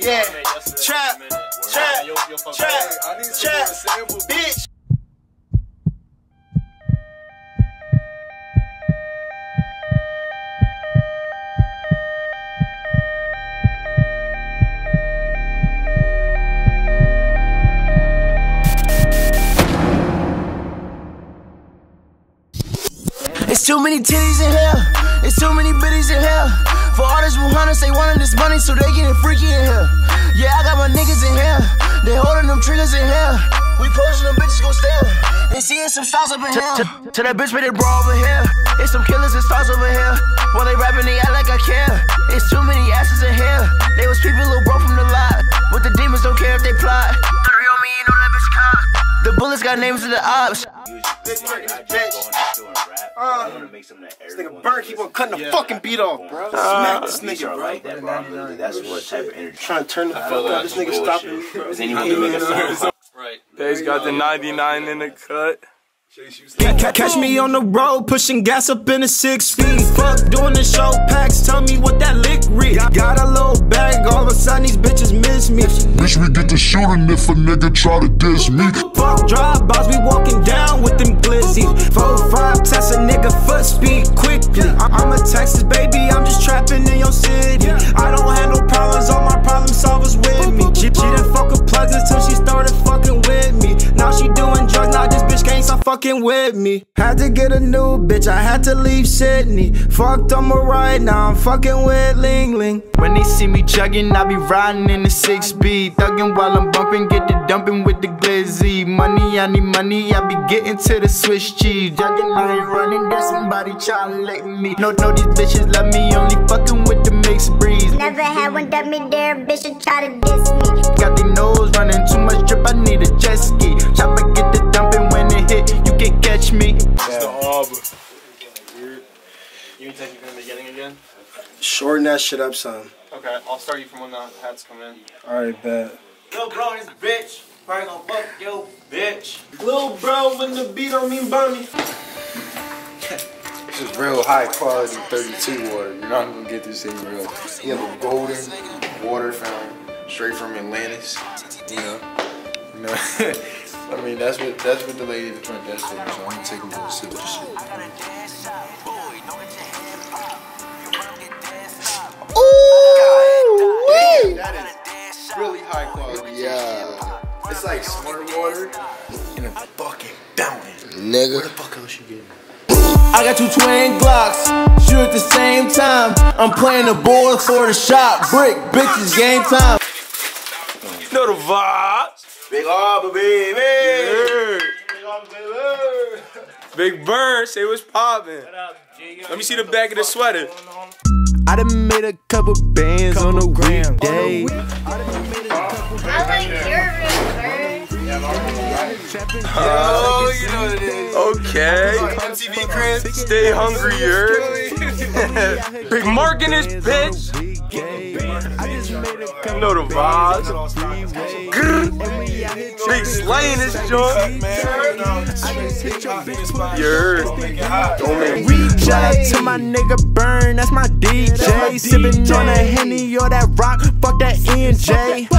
Yeah, trap, bitch. It's too many titties in here. It's too many bitties in here. For all this Wuhaners, they wanted this money, so they getting freaky in here. Yeah, I got my niggas in here. They holding them triggers in here. We posting them bitches gon' stare. They seeing some stars up in here. To that bitch made it brawl over here. It's some killers and stars over here. While they rapping, they act like I care. It's too many asses in here. They was peeping little bro from the lot. But the demons don't care if they plot. The real me, you know that bitch cock. The bullets got names of the ops. This nigga Burn keep on cutting the fucking beat off, bro. Smack this nigga, bro. That's what type of energy. Trying to turn the fuck up. This nigga stopping me, bro. Right. Paige got the 99 in the cut. Catch me on the road, pushing gas up in a 6-speed. Fuck doing the show packs, tell me what that lick read. Got a little bag, all of a sudden these bitches miss me. Bitch, we get to shooting if a nigga try to diss me. Fuck drive-bys, we walking down with them glizzies. 4-5, test a nigga foot speed quickly. I'm a Texas baby, I'm just trapping in your city. I don't have no problems, all my problem solvers with me. She didn't fuck with plugs until she started fucking with me. Now she doing drugs, now this bitch can't stop fucking with me. Had to get a new bitch, I had to leave Sydney. Fucked on my right, now I'm fucking with Ling Ling. When they see me jugging, I be riding in the 6-speed. Thugging while I'm bumping, get the dumping with the glizzy. Money, I need money, I be getting to the Swiss cheese. Jugging, I ain't running, there's somebody tryna lick me. No, these bitches love me, only fucking with the mixed breeze. Never had one dummy there, bitch should try to diss me. Got the nose running, too much drip, I need a jet ski. Chopper get the dumping when it hit, you can catch me. It's the Arbor. You think you're gonna be getting again? Shorten that shit up, son. Okay, I'll start you from when the hats come in. Alright, bet. Yo, bro, this bitch. Probably gonna fuck yo, bitch. Little bro, when the beat don't mean bummy. This is real high quality 32 water. You're not gonna get this anywhere else. You have a golden water fountain straight from Atlantis. You know. I mean that's what the lady at the front desk told me, so I'm gonna take a little sip of this shit. Ooh! That is really high quality. Yeah. It's like smart water in a fucking fountain. Nigga. Where the fuck else you getting? I got 2 twin Glocks, shoot at the same time. I'm playing the board for the shop. Brick, bitches, game time. You know the vibes. Big Arbor, baby. Yeah. Big Burn, say what's poppin'. Let me see the back of the sweater. I done made a couple bands on a weekday. I like your ring, Oh, you know what it is. Okay. MTV Crib, stay hungry, Big Mark in this bitch. You know the vibes. Big Slay in this joint. Reach out to my nigga Burn, that's my DJ. Sippin' on a Henny or that rock, fuck that ENJ.